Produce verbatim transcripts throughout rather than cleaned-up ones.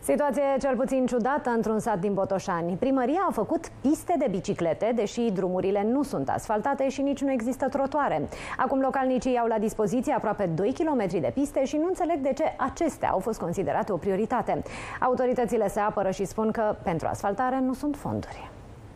Situație cel puțin ciudată într-un sat din Botoșani. Primăria a făcut piste de biciclete, deși drumurile nu sunt asfaltate și nici nu există trotuare. Acum localnicii au la dispoziție aproape doi kilometri de piste și nu înțeleg de ce acestea au fost considerate o prioritate. Autoritățile se apără și spun că pentru asfaltare nu sunt fonduri.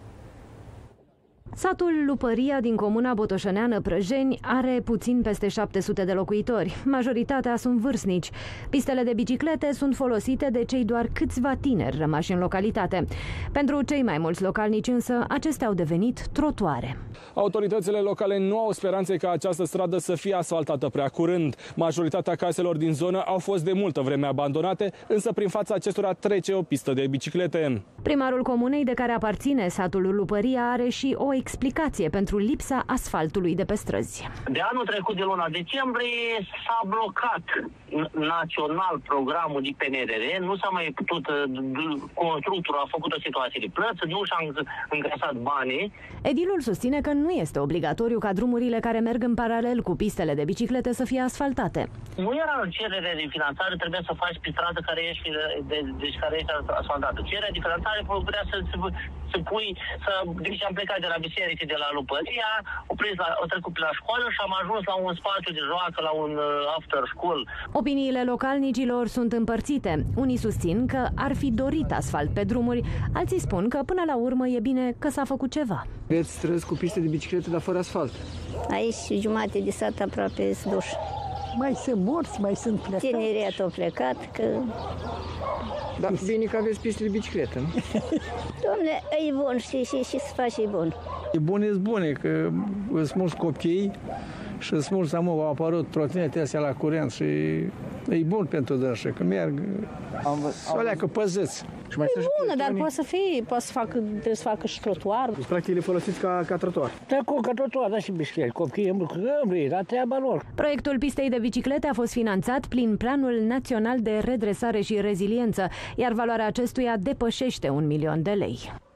Satul Lupăria din comuna botoșăneană Prăjeni are puțin peste șapte sute de locuitori. Majoritatea sunt vârstnici. Pistele de biciclete sunt folosite de cei doar câțiva tineri rămași în localitate. Pentru cei mai mulți localnici însă, acestea au devenit trotuare. Autoritățile locale nu au speranțe ca această stradă să fie asfaltată prea curând. Majoritatea caselor din zonă au fost de multă vreme abandonate, însă prin fața acestora trece o pistă de biciclete. Primarul comunei de care aparține satul Lupăria are și o explicație pentru lipsa asfaltului de pe străzi. De anul trecut, de luna decembrie, s-a blocat național programul de P N R R, nu s-a mai putut, constructorul a făcut o situație de plăți, nu și-a încasat banii. Edilul susține că nu este obligatoriu ca drumurile care merg în paralel cu pistele de biciclete să fie asfaltate. Nu era o cerere de finanțare, trebuia să faci pe stradă care ești, de, deci care ești asfaltată. Cererea de finanțare putea să, să, să pui, să, deci am plecat de la biserică, de la Lupăria, o prins la, o trecut pe la școală și am ajuns la un spațiu de joacă, la un uh, after school. Opiniile localnicilor sunt împărțite. Unii susțin că ar fi dorit asfalt pe drumuri, alții spun că până la urmă e bine că s-a făcut ceva. Veți străzi cu piste de biciclete, dar fără asfalt. Aici jumate de sat aproape se duș. Mai sunt morți, mai sunt plecați. Tineriatul a plecat, că... Dar bine că aveți piste de bicicletă, nu? Dom'le, e bun, știi, și, și se face, e bun. E bun, e bune, că sunt mulți copii și sunt mulți, am au apărut trotinete astea la curent și e bun pentru dânsă, că merg, o leacă păziți. Și mai e bună, dar poate să fie, poate să facă, trebuie să facă și trotuar. Deci, practic, le folosiți ca, ca trotuar. Da, cu, ca trotuar, da, și biciclete. Copiii îmbrăcări, dar treaba lor. Proiectul pistei de biciclete a fost finanțat prin Planul Național de Redresare și Reziliență, iar valoarea acestuia depășește un milion de lei.